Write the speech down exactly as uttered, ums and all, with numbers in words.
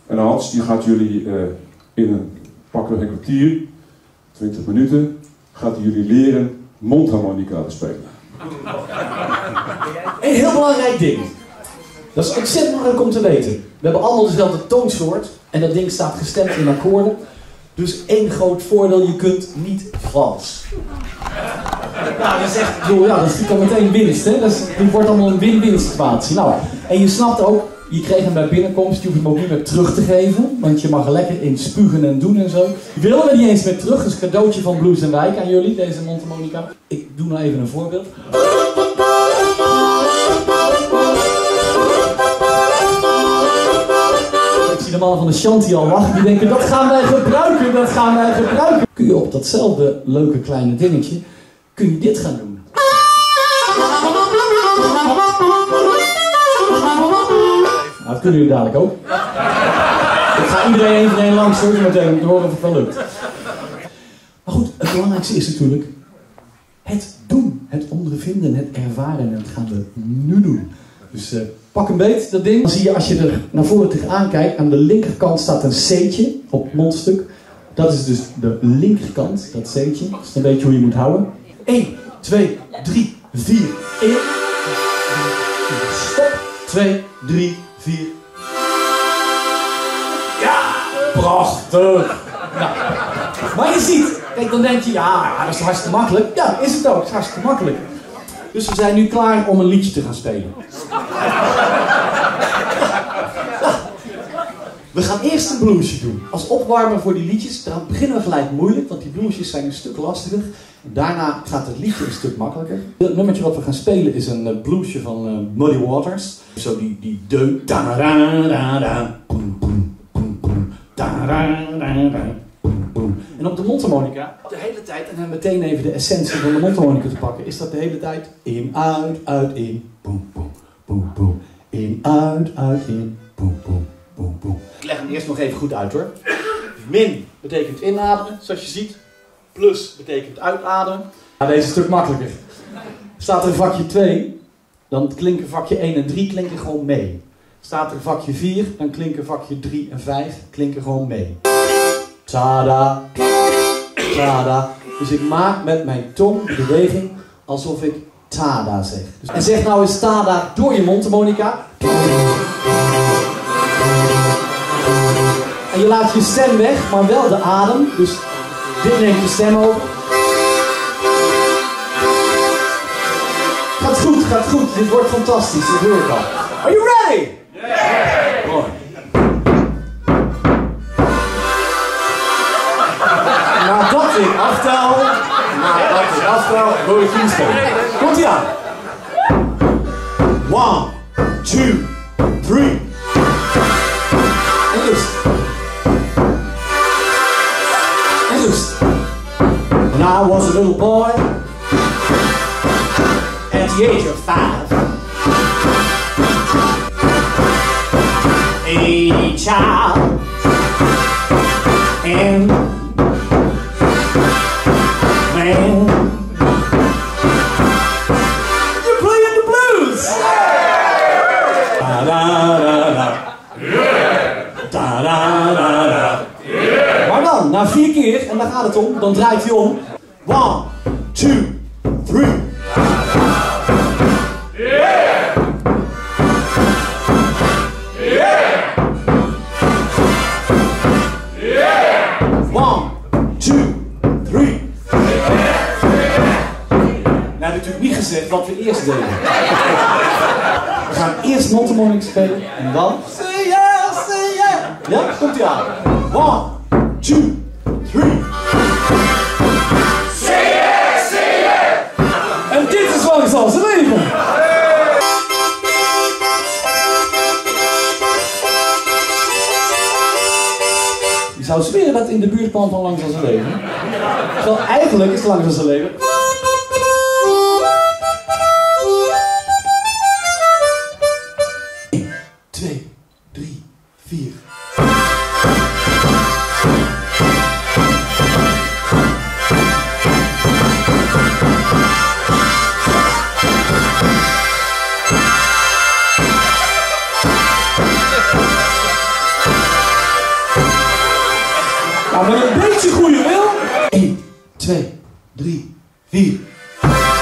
En Hans die gaat jullie uh, in een pakweg een kwartier, twintig minuten, gaat hij jullie leren mondharmonica te spelen. Een heel belangrijk ding. Dat is ontzettend belangrijk om te weten. We hebben allemaal dezelfde toonsoort en dat ding staat gestemd in akkoorden. Dus één groot voordeel, je kunt niet vals. Nou, dat is echt, joh, ja, dat is natuurlijk al meteen winst, hè. Dat is, dit wordt allemaal een win-win situatie. Nou, en je snapt ook, je kreeg hem bij binnenkomst, je hoeft hem ook niet meer terug te geven. Want je mag er lekker in spugen en doen en zo. Willen we niet eens meer terug, dat is een cadeautje van Blues en Wijk aan jullie, deze mondharmonica. Ik doe nou even een voorbeeld. Ik zie de mannen van de Shanty al lachen, die denken, dat gaan wij gebruiken, dat gaan wij gebruiken. Kun je op datzelfde leuke kleine dingetje, kun je dit gaan doen. Nou, dat kunnen jullie dadelijk ook. Ik ga iedereen één voor één langs hoor, meteen om te horen of het wel lukt. Maar goed, het belangrijkste is natuurlijk het doen, het ondervinden, het ervaren. En dat gaan we nu doen. Dus uh, pak een beet, dat ding. Dan zie je als je er naar voren tegenaan kijkt, aan de linkerkant staat een C'tje op het mondstuk. Dat is dus de linkerkant, dat C'tje. Dat is een beetje hoe je moet houden. één, twee, drie, vier, één. Stop. twee, drie, vier. Ja, prachtig. Nou, maar je ziet, kijk, dan denk je, ja, dat is hartstikke makkelijk. Ja, is het ook, het is hartstikke makkelijk. Dus we zijn nu klaar om een liedje te gaan spelen. We gaan eerst een bluesje doen. Als opwarmer voor die liedjes. Dan beginnen we gelijk moeilijk, want die bluesjes zijn een stuk lastiger. Daarna gaat het liedje een stuk makkelijker. Het nummertje wat we gaan spelen is een bluesje van uh, Muddy Waters. Zo die, die deun. En op de mondharmonica, de hele tijd, en dan meteen even de essentie van de mondharmonica te pakken, is dat de hele tijd in, uit, uit, in, boom, boom, boom, boom. In, uit, uit, in, boom, boom, boom, boom. Ik leg hem eerst nog even goed uit hoor. Min betekent inademen, zoals je ziet. Plus betekent uitademen. Ja, deze is een stuk makkelijker. Staat er in vakje twee, dan klinken vakje één en drie klinken gewoon mee. Staat er vakje vier, dan klinken vakje drie en vijf klinken gewoon mee. Tada, tada. Dus ik maak met mijn tong de beweging alsof ik tada zeg. En zeg nou eens tada door je mondharmonica. En je laat je stem weg, maar wel de adem. Dus dit neemt je stem over. Gaat goed, gaat goed. Dit wordt fantastisch, dat hoor ik al. Are you ready? Yeah! Mooi. Nadat ik aftel, nadat ik aftel, wil ik jullie spelen. Komt ie aan. One, two, three. En rust. En rust. When I was a little boy, at the age of five, a child, and man, you're playing the blues. Da da da da. Da da da da. Maar dan, na vier keer, en daar gaat het om, dan draait hij om. One, two, three. Wat we eerst deden. We gaan eerst mondharmonica spelen en dan say yeah, say yeah. Ja, komt ie aan. One, two, three. Say yeah, say yeah. En dit is langs als het leven. Je zou zweren dat het in de buurt kwam van langs als het leven. Terwijl eigenlijk is het langs als het leven. Nou, met een beetje goede wil. één, twee, drie, vier.